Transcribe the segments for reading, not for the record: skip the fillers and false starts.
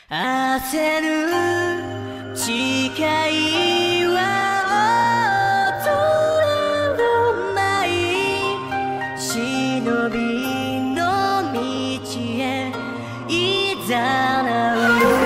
焦る誓いは衰えるまい、忍びの道へいざなう。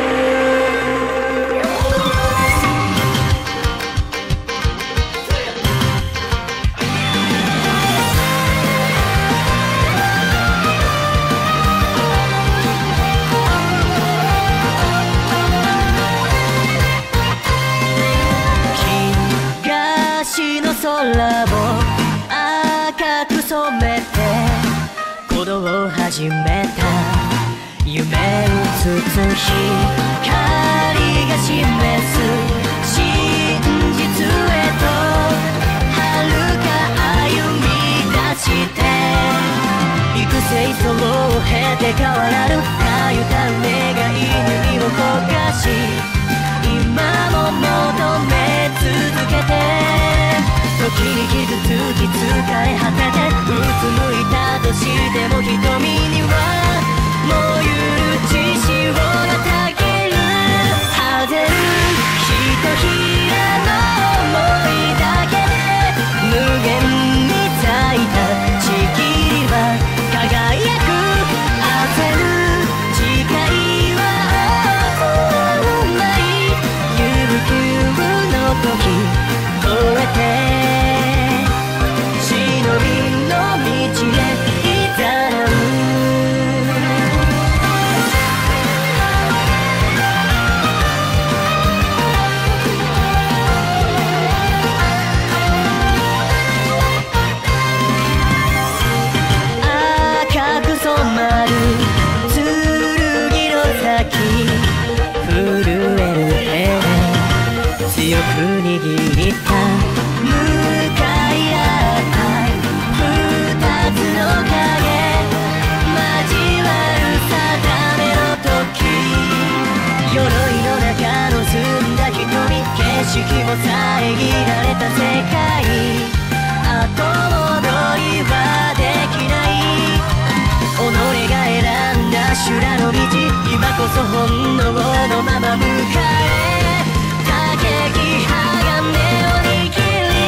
東の空を赤く染めて鼓動を始めた、夢うつつ光が示す真実へと遥か歩み出して、幾世相を経て変わらぬたゆた願いに身を焦がし、今も求め続けて、時に傷つき疲れ果ててうつむいたとしても瞳には燃ゆる血潮がたぎる。果てるひとひらの想いだけで無限に咲いた地切りは輝く。焦る誓いは溢れない悠久の時越えて強く握った向かい合った二つの影交わる定めの時、鎧の中の澄んだ瞳、景色も遮られた世界、後戻りはできない。己が選んだ修羅の道、今こそ本能のまま迎え、鋼鋼を握り放て、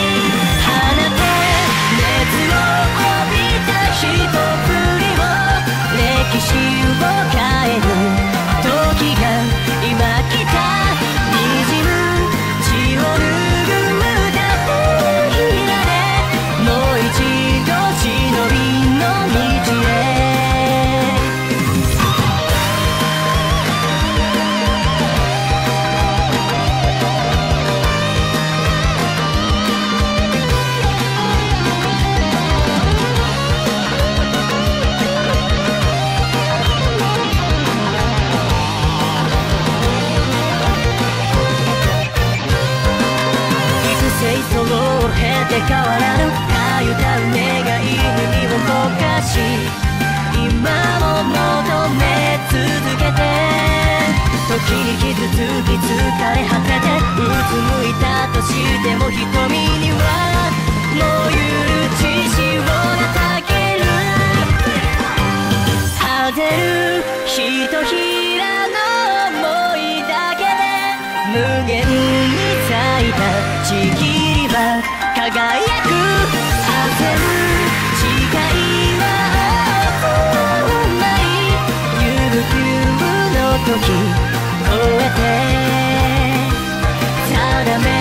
熱を帯びた一振りを歴史を変える時が今来た。滲む血を拭うだ手ひらでもう一度忍びの道へ。そのを経て変わらぬたゆた願いに身を焦がし、今も求め続けて、時に傷つき疲れ果ててうつむいたとしても瞳には燃ゆる血潮がたぎる。果てるひとひらの想いだけで無限に咲いた地切りは輝く。焦る誓いは溢れない悠久の時越えて定め